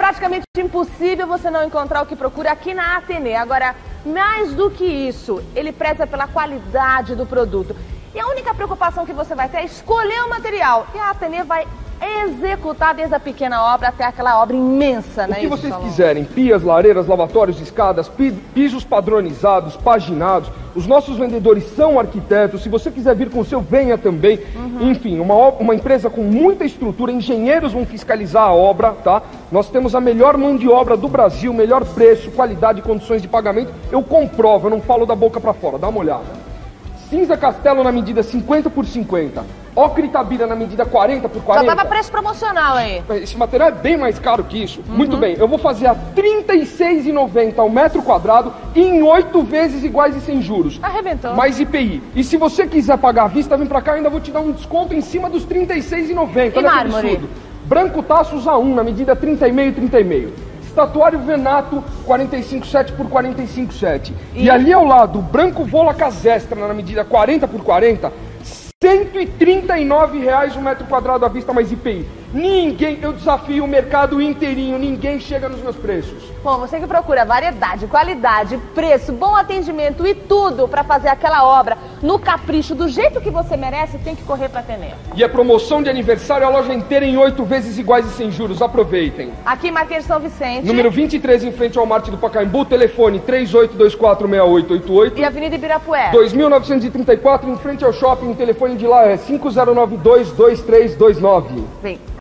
praticamente impossível você não encontrar o que procura aqui na Atene. Agora, mais do que isso, ele preza pela qualidade do produto. E a única preocupação que você vai ter é escolher o material. E a Atene vai executar desde a pequena obra até aquela obra imensa, né? O que vocês quiserem, pias, lareiras, lavatórios, escadas, pisos padronizados, paginados. Os nossos vendedores são arquitetos. Se você quiser vir com o seu, venha também. Enfim, uma empresa com muita estrutura, engenheiros vão fiscalizar a obra, tá? Nós temos a melhor mão de obra do Brasil, melhor preço, qualidade e condições de pagamento. Eu comprovo, eu não falo da boca para fora, dá uma olhada. Cinza Castelo na medida 50 por 50. Ocre Itabira na medida 40 por 40. Já tava preço promocional aí. Esse material é bem mais caro que isso. Muito bem, eu vou fazer a R$ 36,90 ao metro quadrado e em 8 vezes iguais e sem juros. Arrebentou. Mais IPI. E se você quiser pagar à vista, vem pra cá, ainda vou te dar um desconto em cima dos R$ 36,90. E mármore? Branco Taços A1 na medida 30,5 e 30,5. Estatuário Venato 45,7 por 45,7. E ali ao lado, branco Vola Casestra na medida 40 por 40, R$ 139,00 o metro quadrado à vista mais IPI. Ninguém, eu desafio o mercado inteirinho, ninguém chega nos meus preços. Bom, você que procura variedade, qualidade, preço, bom atendimento e tudo para fazer aquela obra no capricho, do jeito que você merece, tem que correr para Atene. E a promoção de aniversário, a loja inteira em 8 vezes iguais e sem juros, aproveitem. Aqui em Marquês de São Vicente. Número 23, em frente ao Marte do Pacaembu, telefone 38246888. E Avenida Ibirapuera. 2934, em frente ao shopping, o telefone de lá é 5092-2329. Vem.